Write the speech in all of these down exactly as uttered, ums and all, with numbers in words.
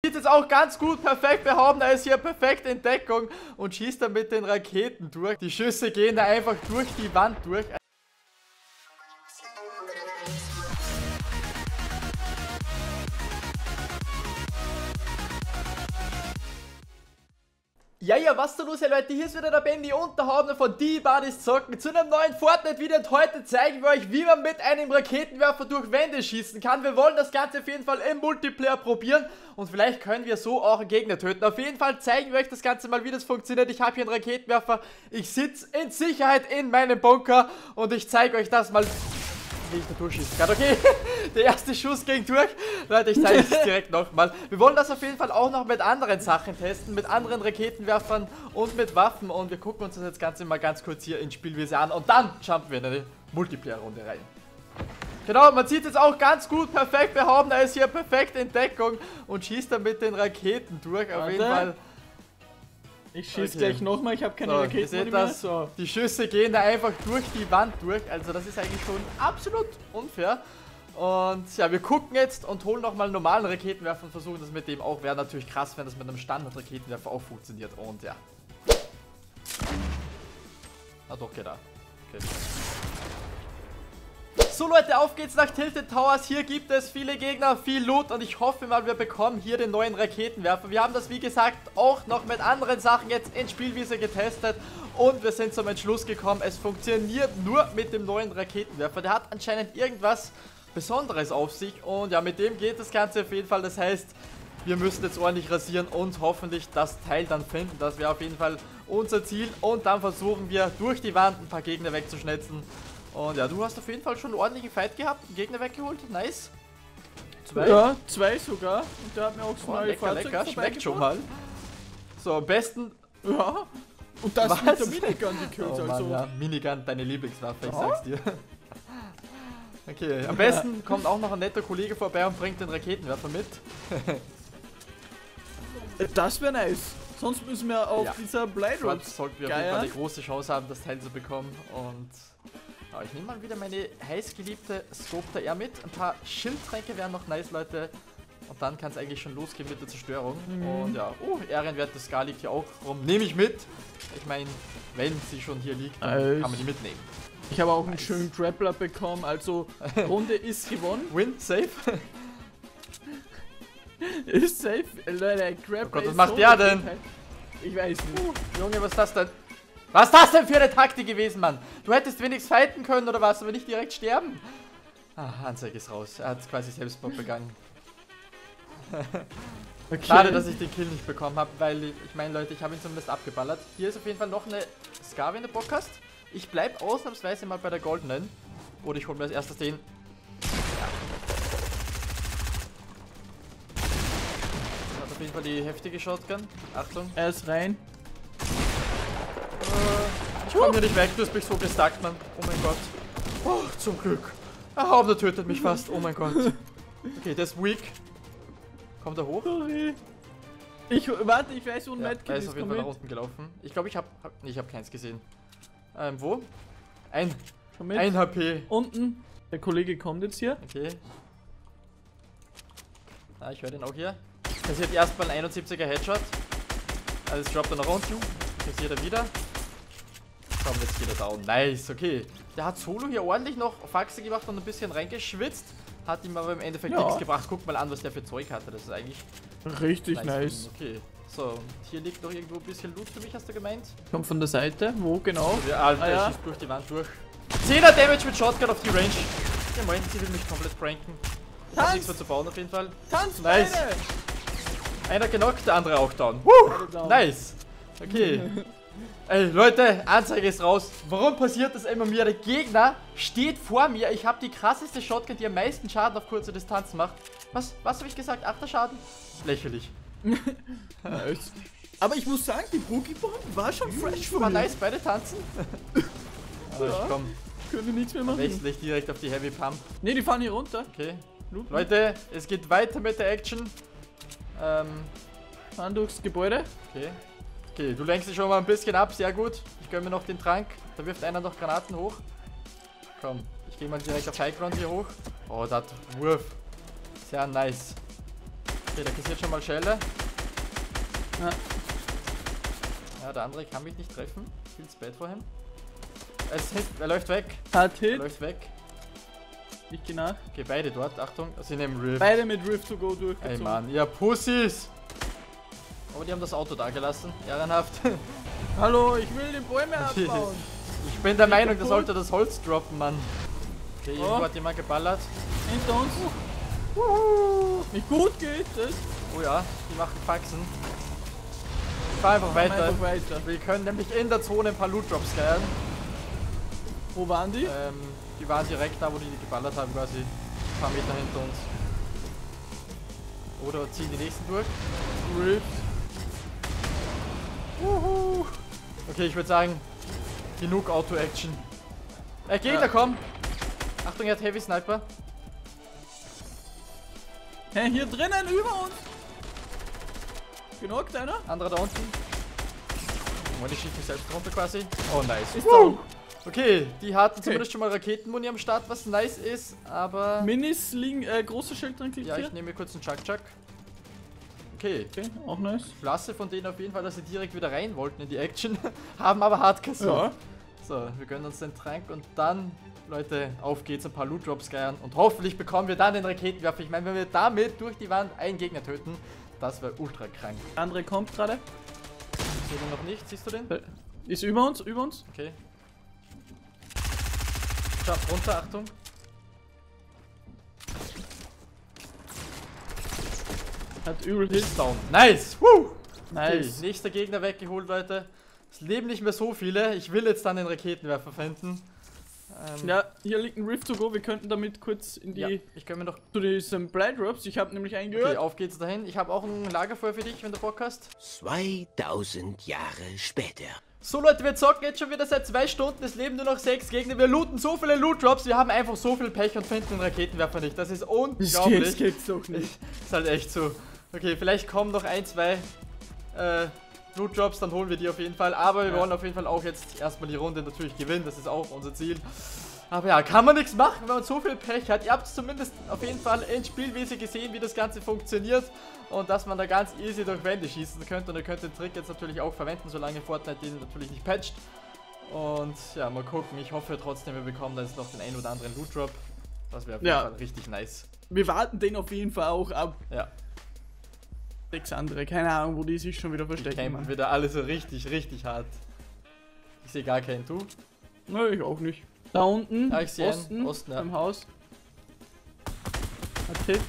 sieht jetzt auch ganz gut perfekt behaupten, er ist hier perfekt in Deckung und schießt dann mit den Raketen durch. Die Schüsse gehen da einfach durch die Wand durch. Ja, ja, was da los, hey Leute, hier ist wieder der Bendy und der Hauptmann von Die Buddies Zocken zu einem neuen Fortnite-Video und heute zeigen wir euch, wie man mit einem Raketenwerfer durch Wände schießen kann. Wir wollen das Ganze auf jeden Fall im Multiplayer probieren und vielleicht können wir so auch einen Gegner töten. Auf jeden Fall zeigen wir euch das Ganze mal, wie das funktioniert. Ich habe hier einen Raketenwerfer, ich sitze in Sicherheit in meinem Bunker und ich zeige euch das mal, wie ich da durchschießen kann. Okay, der erste Schuss ging durch. Leute, ich zeige es direkt nochmal. Wir wollen das auf jeden Fall auch noch mit anderen Sachen testen, mit anderen Raketenwerfern und mit Waffen. Und wir gucken uns das jetzt Ganze mal ganz kurz hier in Spielweise an. Und dann jumpen wir in eine Multiplayer-Runde rein. Genau, man sieht jetzt auch ganz gut perfekt behaupten, er ist hier perfekt in Deckung und schießt dann mit den Raketen durch. Auf Warte. jeden Fall. Ich schieße Okay. gleich nochmal, ich habe keine So, Raketen ihr seht mehr. das, So. die Schüsse gehen da einfach durch die Wand durch, also das ist eigentlich schon absolut unfair. Und ja, wir gucken jetzt und holen nochmal einen normalen Raketenwerfer und versuchen das mit dem auch. Wäre natürlich krass, wenn das mit einem Standard-Raketenwerfer auch funktioniert. Und ja. Ah doch, geht da. Okay. So Leute, auf geht's nach Tilted Towers. Hier gibt es viele Gegner, viel Loot und ich hoffe mal, wir bekommen hier den neuen Raketenwerfer. Wir haben das, wie gesagt, auch noch mit anderen Sachen jetzt in Spielwiese getestet und wir sind zum Entschluss gekommen, es funktioniert nur mit dem neuen Raketenwerfer. Der hat anscheinend irgendwas Besonderes auf sich und ja, mit dem geht das Ganze auf jeden Fall. Das heißt, wir müssen jetzt ordentlich rasieren und hoffentlich das Teil dann finden. Das wäre auf jeden Fall unser Ziel und dann versuchen wir durch die Wand ein paar Gegner wegzuschnitzen. Und ja, du hast auf jeden Fall schon einen ordentlichen Fight gehabt, einen Gegner weggeholt, nice. Zwei? Ja, zwei sogar. Und der hat mir auch so Oh, neue lecker, Fahrzeuge lecker, schmeckt schon mal. So, am besten... Ja. Und das Was? mit der Minigun gekillt, Oh Mann, also. ja, Minigun, deine Lieblingswaffe, ich Ja? sag's dir. Okay, am besten kommt auch noch ein netter Kollege vorbei und bringt den Raketenwerfer mit. Das wäre nice. Sonst müssen wir auf Ja. dieser Blade Road. Sonst sollten wir auf Geil. jeden Fall eine große Chance haben, das Teil zu bekommen. Und ja, ich nehme mal wieder meine heißgeliebte Scope R mit. Ein paar Schildtränke wären noch nice, Leute. Und dann kann es eigentlich schon losgehen mit der Zerstörung. Mhm. Und ja, oh, Ehrenwert, Scar liegt hier auch rum. Nehme ich mit. Ich meine, wenn sie schon hier liegt, dann Nice. kann man die mitnehmen. Ich habe auch einen Nice. schönen Grappler bekommen, also Runde ist gewonnen. Win, safe. Ist safe. Leute, Grappler Oh Gott, was ist macht so der denn? Gesundheit. Ich weiß nicht. Junge, was ist das denn? Was ist das denn für eine Taktik gewesen, Mann? Du hättest wenigstens fighten können oder was, aber nicht direkt sterben. Ah, Anzeige ist raus. Er hat quasi Selbstmord begangen. Okay. Schade, dass ich den Kill nicht bekommen habe, weil ich, ich meine, Leute, ich habe ihn zumindest abgeballert. Hier ist auf jeden Fall noch eine Scar, wenn du Bock hast. Ich bleib ausnahmsweise mal bei der goldenen. Oder ich hole mir als erstes den. Ja. Hat auf jeden Fall die heftige Shotgun. Achtung. Er ist rein. Ich komm hier nicht weg, du hast mich so gestuckt, Mann. Oh mein Gott. Oh, zum Glück. Der Hauptmann tötet mich fast. Oh mein Gott. Okay, der ist weak. Kommt er hoch? Sorry. Ich warte, ich weiß, wo ein Ja, Medkit er ist ist. auf jeden Komm Fall nach mit. unten gelaufen. Ich glaube, ich habe... Hab, nee, ich habe keins gesehen. Ähm, wo? Ein, Komm mit. ein H P. Unten. Der Kollege kommt jetzt hier. Okay. Ah, ich höre den auch hier. Kassiert erstmal ein einundsiebziger Headshot. Also jetzt droppt er nach unten. Kassiert er wieder. Komm, jetzt geht er down. Nice, okay. Der hat Solo hier ordentlich noch Faxe gemacht und ein bisschen reingeschwitzt. Hat ihm aber im Endeffekt Ja. nichts gebracht. Guck mal an, was der für Zeug hatte. Das ist eigentlich Richtig nice. von ihm. Okay. So, und hier liegt noch irgendwo ein bisschen Loot für mich, hast du gemeint? Kommt von der Seite. Wo genau? Der Alter, Ah, ja. schießt durch die Wand durch. zehner Damage mit Shotgun auf die Range. Ja moin, sie will mich komplett pranken. Ich hab Tanz! nichts mehr zu bauen auf jeden Fall. Tanz, Nice. beide! Einer genockt, der andere auch down. Woo! Beide down. Nice. Okay. Ey, Leute, Anzeige ist raus. Warum passiert das immer mir? Der Gegner steht vor mir. Ich habe die krasseste Shotgun, die am meisten Schaden auf kurze Distanz macht. Was, was habe ich gesagt? Achter Schaden? Lächerlich. Nice. Aber ich muss sagen, die Boogie-Bomb war schon fresh für War mich. nice, beide tanzen. Aber Ja. ich komm, Könnte nichts mehr machen. wechsle ich direkt auf die Heavy Pump. Ne, die fahren hier runter. Okay. Looten. Leute, es geht weiter mit der Action. Ähm, Fahren durchs Gebäude. okay. Okay, du lenkst dich schon mal ein bisschen ab, sehr gut. Ich gönne mir noch den Trank. Da wirft einer noch Granaten hoch. Komm, ich gehe mal direkt auf Highground hier hoch. Oh, das Wurf. Sehr nice. Okay, der kassiert schon mal Schelle. Ja. Ja, der andere kann mich nicht treffen. Viel spät vorhin. Es hit, er läuft weg. Hat Er Hit. läuft weg. Ich geh nach. Okay, beide dort. Achtung, sie nehmen Rift. Beide mit Rift to go durchgezogen. Ey Mann, ihr Pussys! Aber die haben das Auto da gelassen. Ehrenhaft. Hallo, ich will die Bäume abbauen. Ich bin der Nicht Meinung, der kaputt. sollte das Holz droppen, Mann. Okay, irgendwo Oh. hat jemand geballert. Hinter uns. Nicht gut geht das. Oh ja, die machen Faxen. Ich fahr einfach weiter. Einfach weiter. Wir können nämlich in der Zone ein paar Loot Drops klären. Wo waren die? Ähm, die waren direkt da, wo die geballert haben, quasi. Ein paar Meter hinter uns. Oder ziehen die nächsten durch. Rift. Uhu. Okay, ich würde sagen, genug Auto-Action. Äh, Gegner, Ja. komm! Achtung, er hat Heavy Sniper. Hä, hier drinnen über uns. Genockt einer? Anderer da unten. Oh, die schießt mich selbst runter quasi. Oh, nice. Ist Woo. down. Okay, die hatten Okay. zumindest schon mal Raketenmuni am Start, was nice ist, aber... Minis liegen, äh, große Schild drin, klickt Ja, ich hier. nehme mir kurz einen Chuck-Chuck. Okay, Okay, auch nice. klasse von denen auf jeden Fall, dass sie direkt wieder rein wollten in die Action. Haben aber hart kassiert. Ja. So, wir gönnen uns den Trank und dann, Leute, auf geht's, ein paar Loot Drops geiern und hoffentlich bekommen wir dann den Raketenwerfer. Ich meine, wenn wir damit durch die Wand einen Gegner töten, das wäre ultra krank. Der andere kommt gerade. Ich sehe den noch nicht, siehst du den? Äh, Ist über uns, über uns. Okay. Jump runter, Achtung. Hat übel Hit. Ist down. Nice! Woo! Okay, Nice. nächster Gegner weggeholt, Leute. Es leben nicht mehr so viele. Ich will jetzt dann den Raketenwerfer finden. Ähm, Ja, hier liegt ein Rift to go. Wir könnten damit kurz in die ja, ich kann mir noch... zu diesen Blood Drops. Ich habe nämlich einen gehört. Okay, auf geht's dahin. Ich habe auch ein Lagerfeuer für dich, wenn du Bock hast. zweitausend Jahre später. So Leute, wir zocken jetzt schon wieder seit zwei Stunden. Es leben nur noch sechs Gegner. Wir looten so viele Loot Drops. Wir haben einfach so viel Pech und finden den Raketenwerfer nicht. Das ist Das unglaublich. geht's, geht's doch nicht. Ist halt echt so. Okay, vielleicht kommen noch ein, zwei äh, Loot Drops, dann holen wir die auf jeden Fall. Aber wir Ja. wollen auf jeden Fall auch jetzt erstmal die Runde natürlich gewinnen. Das ist auch unser Ziel. Aber ja, kann man nichts machen, wenn man so viel Pech hat. Ihr habt es zumindest auf jeden Fall in Spielweise gesehen, wie das Ganze funktioniert. Und dass man da ganz easy durch Wände schießen könnte. Und ihr könnt den Trick jetzt natürlich auch verwenden, solange Fortnite den natürlich nicht patcht. Und ja, mal gucken. Ich hoffe trotzdem, wir bekommen da jetzt noch den ein oder anderen Loot Drop. Das wäre auf jeden Ja. Fall richtig nice. Wir warten den auf jeden Fall auch ab. Ja. Sechs andere, keine Ahnung, wo die sich schon wieder Die verstecken. kämpfen Mann. wieder alle so richtig, richtig hart. Ich sehe gar keinen. Du? Nö, ich auch nicht. Da unten, Ja, ich sehe einen. Osten, Osten, ja. im Haus. Hat Hit.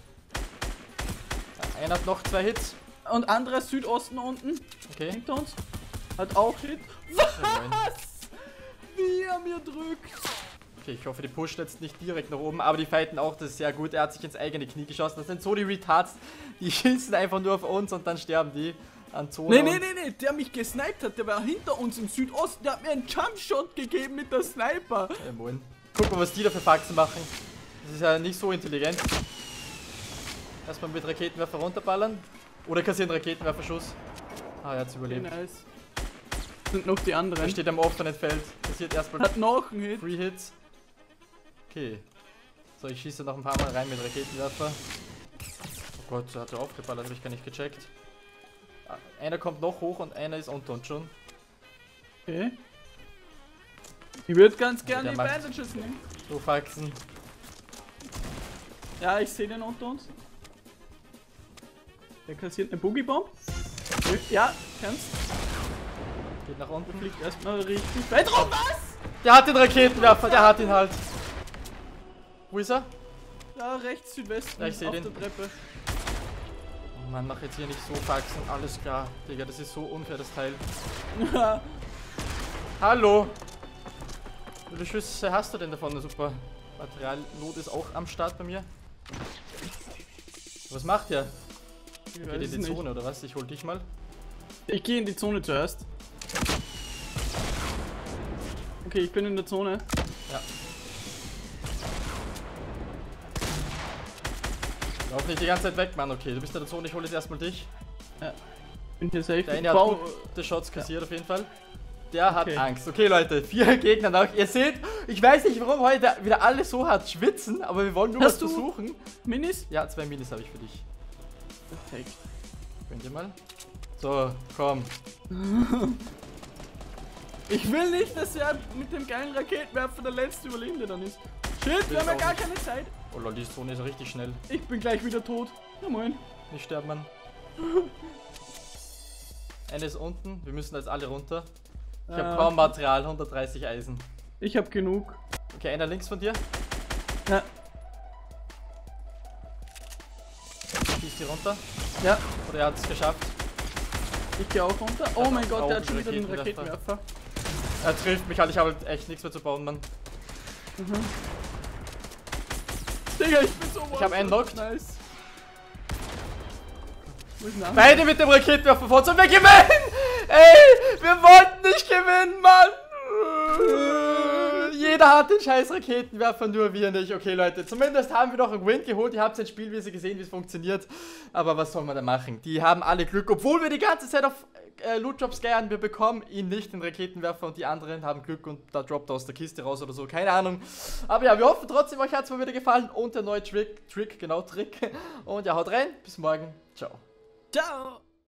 Einer hat noch zwei Hits. Und anderer Südosten unten, Okay. hinter uns. Hat auch Hit. moin. Was? Wie er mir drückt. Okay, ich hoffe, die pushen jetzt nicht direkt nach oben, aber die fighten auch, das ist sehr gut. Er hat sich ins eigene Knie geschossen. Das sind so die Retards, die schießen einfach nur auf uns und dann sterben die an Zone. Nee, nee, und- nee, nee, der mich gesniped hat, der war hinter uns im Südosten, der hat mir einen Jumpshot gegeben mit der Sniper. Ey, moin. Guck mal, was die da für Faxen machen. Das ist ja nicht so intelligent. Erstmal mit Raketenwerfer runterballern. Oder kassieren Raketenwerferschuss. Ah, er hat's überlebt. Nice. Sind noch die Er anderen. steht am offenen Feld. Kassiert erstmal Hat noch einen Hit. Free Hits. Okay. So, ich schieße noch ein paar Mal rein mit Raketenwerfer. Oh Gott, so hat er aufgeballert, habe ich gar nicht gecheckt. Ah, einer kommt noch hoch und einer ist unter uns schon. Okay. Ich würde ganz gerne der die macht- Bandages nehmen. So Faxen. Ja, ich sehe den unter uns. Der kassiert eine Boogie-Bomb. Ja, kannst. Geht nach unten. Fliegt erstmal richtig weit rum. Was? Der hat den Raketenwerfer, der hat ihn halt. Wo ist er? Da rechts Südwesten. Ja, ich seh auf den. der Treppe. Oh Mann, mach jetzt hier nicht so Faxen. Alles klar. Digga, das ist so unfair, das Teil. Hallo. Wie viele Schüsse hast du denn davon? Super. Materialnot ist auch am Start bei mir. Was macht der? Ich Geht weiß in es die nicht. Zone oder was? Ich hol dich mal. Ich gehe in die Zone zuerst. Okay, ich bin in der Zone. Ja. Lauf nicht die ganze Zeit weg, Mann. Okay, du bist in der Zone. Ich hole jetzt erstmal dich. Bin hier safe. Der eine hat Bau- gute Shots kassiert auf jeden Fall. Der hat Okay. Angst. Okay, Leute, vier Gegner noch. Ihr seht, ich weiß nicht, warum heute wieder alle so hart schwitzen, aber wir wollen nur Hast was du- versuchen. Minis? Ja, zwei Minis habe ich für dich. Perfekt. Gönn dir mal. So, komm. Ich will nicht, dass er mit dem geilen Raketenwerfer der letzte Überlebende dann ist. Shit, wir haben ja gar keine Zeit. Oh lol, die Zone ist richtig schnell. Ich bin gleich wieder tot. Ja moin. Nicht sterben, Mann. Einer ist unten, wir müssen jetzt alle runter. Ich habe Äh. kaum Material, hundertdreißig Eisen. Ich hab genug. Okay, einer links von dir. Ja. Schießt die runter. Ja. Oder er hat es geschafft. Ich gehe auch runter. Oh mein Gott, der hat schon wieder den Raketenwerfer. Raketenwerfer. Er trifft mich halt, ich habe halt echt nichts mehr zu bauen, Mann. Mhm. Digga, ich bin so Ich hab einen knocked. Nice. Wo ist denn der andere? Beide mit dem Raketenwerfer vor und wir gewinnen! Ey, wir wollten nicht gewinnen, Mann! Jeder hat den scheiß Raketenwerfer, nur wir nicht. Okay, Leute, zumindest haben wir doch einen Win geholt. Ihr habt ein Spiel, wie ihr gesehen, wie es funktioniert. Aber was soll man da machen? Die haben alle Glück, obwohl wir die ganze Zeit auf äh, Lootjobs geiern. Wir bekommen ihn nicht, den Raketenwerfer, und die anderen haben Glück und da droppt er aus der Kiste raus oder so. Keine Ahnung. Aber ja, wir hoffen trotzdem, euch hat es mal wieder gefallen. Und der neue Trick, Trick, genau, Trick. Und ja, haut rein. Bis morgen. Ciao. Ciao.